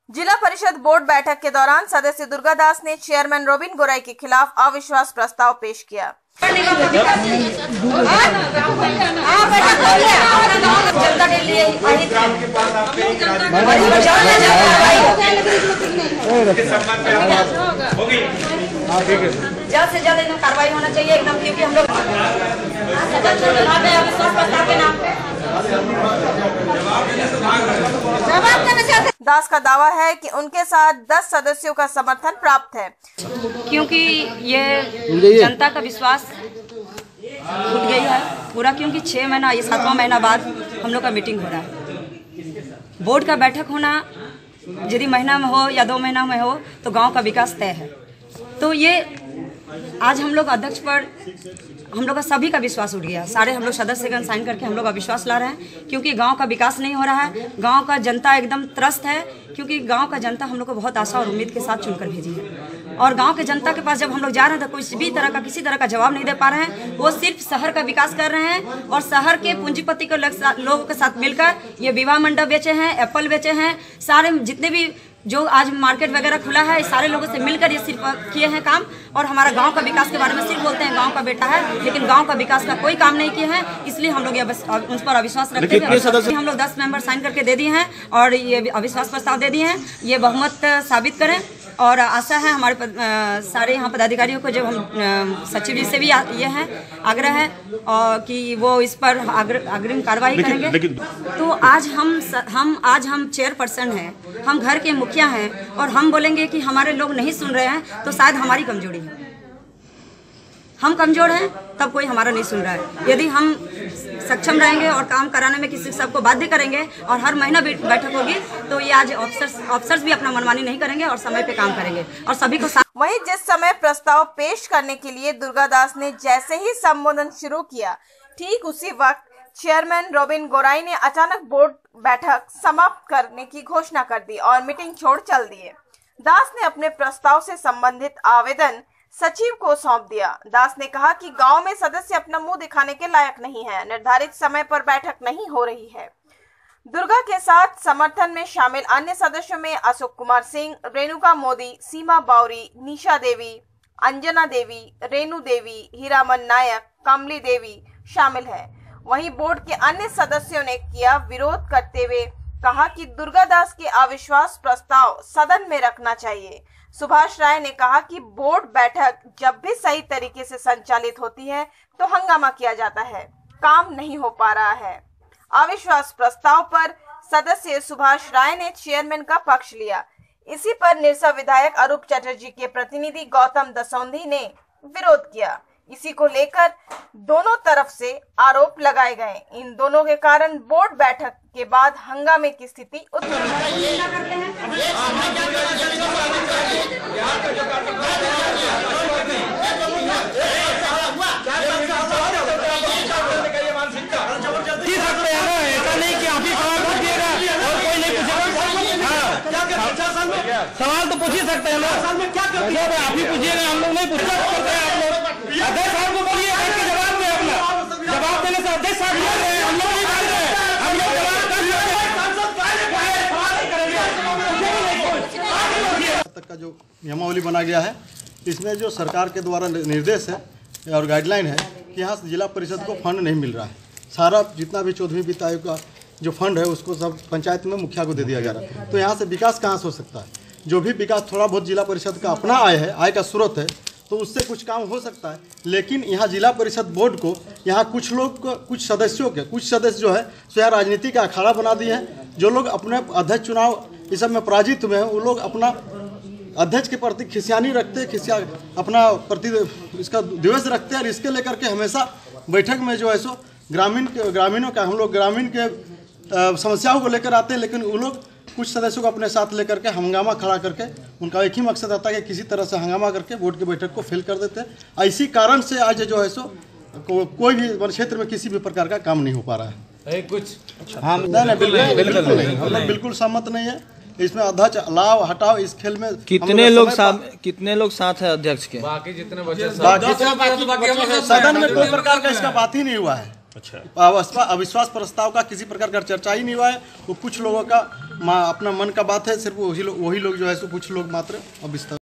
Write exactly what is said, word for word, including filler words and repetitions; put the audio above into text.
जिला परिषद बोर्ड बैठक के दौरान सदस्य दुर्गादास ने चेयरमैन रोबिन गोराई के खिलाफ अविश्वास प्रस्ताव पेश किया। जल्द से जल्द कार्रवाई होना चाहिए एकदम, क्योंकि हम लोग अविश्वास प्रस्ताव के नाम पे दास का दावा है कि उनके साथ दस सदस्यों का समर्थन प्राप्त है, क्योंकि ये जनता का विश्वास उठ गई है पूरा, क्योंकि छह महीना ये सातवां महीना बाद हम लोग का मीटिंग हो रहा है। बोर्ड का बैठक होना यदि महीना में हो या दो महीना में हो तो गांव का विकास तय है। तो ये आज हम लोग अध्यक्ष पर हम लोग का सभी का विश्वास उठ गया। सारे हम लोग सदस्यगण साइन करके हम लोग अविश्वास ला रहे हैं, क्योंकि गांव का विकास नहीं हो रहा है। गांव का जनता एकदम त्रस्त है, क्योंकि गांव का जनता हम लोग को बहुत आशा और उम्मीद के साथ चुनकर भेजी है। और गांव के जनता के पास जब हम लोग जा रहे हैं तो कोई भी तरह का किसी तरह का जवाब नहीं दे पा रहे हैं। वो सिर्फ शहर का विकास कर रहे हैं और शहर के पूंजीपति को लोगों के साथ मिलकर ये विवाह मंडप बेचे हैं, एप्पल बेचे हैं, सारे जितने भी जो आज मार्केट वगैरह खुला है, सारे लोगों से मिलकर ये सिर्फ किए हैं काम। और हमारा गांव का विकास के बारे में सिर्फ बोलते हैं गांव का बेटा है, लेकिन गांव का विकास का कोई काम नहीं किए हैं। इसलिए हम लोग ये उस पर अविश्वास रखते हैं। हम लोग दस मेंबर साइन करके दे दिए हैं और ये अविश्वास प्रस्ताव दे दिए हैं। ये बहुमत साबित करें और आशा है हमारे पद, आ, सारे यहाँ पदाधिकारियों को, जब हम सचिव जी से भी ये है आग्रह है और कि वो इस पर अग्रिम कार्रवाई करेंगे। तो आज हम हम आज हम चेयरपर्सन हैं, हम घर के मुखिया हैं और हम बोलेंगे कि हमारे लोग नहीं सुन रहे हैं तो शायद हमारी कमजोरी है। हम कमजोर हैं तब कोई हमारा नहीं सुन रहा है। यदि हम सक्षम रहेंगे और काम कराने में किसी सबको बाध्य करेंगे और हर महीना बैठक होगी तो ये आज ऑफिसर्स ऑफिसर्स भी अपना मनमानी नहीं करेंगे और समय पे काम करेंगे और सभी को। वहीं जिस समय प्रस्ताव पेश करने के लिए दुर्गादास ने जैसे ही संबोधन शुरू किया, ठीक उसी वक्त चेयरमैन रोबिन गोराई ने अचानक बोर्ड बैठक समाप्त करने की घोषणा कर दी और मीटिंग छोड़ चल दिए। दास ने अपने प्रस्ताव से संबंधित आवेदन सचिव को सौंप दिया। दास ने कहा कि गांव में सदस्य अपना मुंह दिखाने के लायक नहीं है, निर्धारित समय पर बैठक नहीं हो रही है। दुर्गा के साथ समर्थन में शामिल अन्य सदस्यों में अशोक कुमार सिंह, रेणुका मोदी, सीमा बावरी, निशा देवी, अंजना देवी, रेणु देवी, हीरामन नायक, कमली देवी शामिल है। वहीं बोर्ड के अन्य सदस्यों ने किया विरोध करते हुए कहा कि दुर्गादास के अविश्वास प्रस्ताव सदन में रखना चाहिए। सुभाष राय ने कहा कि बोर्ड बैठक जब भी सही तरीके से संचालित होती है तो हंगामा किया जाता है, काम नहीं हो पा रहा है। अविश्वास प्रस्ताव पर सदस्य सुभाष राय ने चेयरमैन का पक्ष लिया। इसी पर निरसा विधायक अरूप चटर्जी के प्रतिनिधि गौतम दसौंधी ने विरोध किया। इसी को लेकर दोनों तरफ से आरोप लगाए गए। इन दोनों के कारण बोर्ड बैठक के बाद हंगामे की स्थिति उत्पन्न हुई। सवाल तो पूछ ही सकते हैं ना, आप ही पूछिएगा, हम लोग नहीं पूछ सकते हैं। आप लोग अध्यक्ष साहब को बोलिए, जवाब दें, अपना जवाब देने से अध्यक्ष साहब बोल रहे हैं, हम लोग नहीं बोल रहे हैं, हम लोग जवाब तक का जो नियमावली बना गया है, इसमें जो सरकार के द्वारा निर्देश है और गाइडलाइन है कि यहाँ जिला परिषद को फंड नहीं मिल रहा है। सारा जितना भी चौदहवीं वित्त आयोग का जो फंड है उसको सब पंचायत में मुखिया को दे दिया जा रहा है। तो यहाँ से विकास कहाँ से हो सकता है? जो भी विकास थोड़ा बहुत जिला परिषद का अपना आय है, आय का स्रोत है, तो उससे कुछ काम हो सकता है। लेकिन यहाँ जिला परिषद बोर्ड को यहाँ कुछ लोग को, कुछ सदस्यों के कुछ सदस्य जो है सो यहाँ राजनीति का अखाड़ा बना दिए हैं। जो लोग अपने अध्यक्ष चुनाव इस सब में पराजित हुए हैं, वो लोग अपना अध्यक्ष के प्रति खिसियानी रखते खिसिया अपना प्रति इसका द्वेष रखते हैं और इसके लेकर के हमेशा बैठक में जो है सो ग्रामीण के ग्रामीणों का हम लोग ग्रामीण के समस्याओं को लेकर आते हैं। लेकिन वो लोग कुछ सदस्यों को अपने साथ लेकर के हंगामा खड़ा करके उनका एक ही मकसद आता है कि किसी तरह से हंगामा करके बोर्ड की बैठक को फेल कर देते हैं। इसी कारण से आज जो है सो को, कोई भी वन क्षेत्र में किसी भी प्रकार का काम नहीं हो पा रहा है। कुछ हाँ नहीं बिल्कुल बिल्कुल नहीं, हम लोग बिल्कुल सहमत नहीं है इसमें। अध्यक्ष लाओ हटाओ इस खेल में कितने लोग साथ कितने लोग साथ है अध्यक्ष के? बाकी जितने बचे सदन में कोई प्रकार का इसका बात ही नहीं हुआ है। अच्छा, अविश्वास प्रस्ताव का किसी प्रकार का चर्चा ही नहीं हुआ है। वो कुछ लोगों का अपना मन का बात है, सिर्फ वही लोग वही लोग जो है सो कुछ लोग मात्र अब इस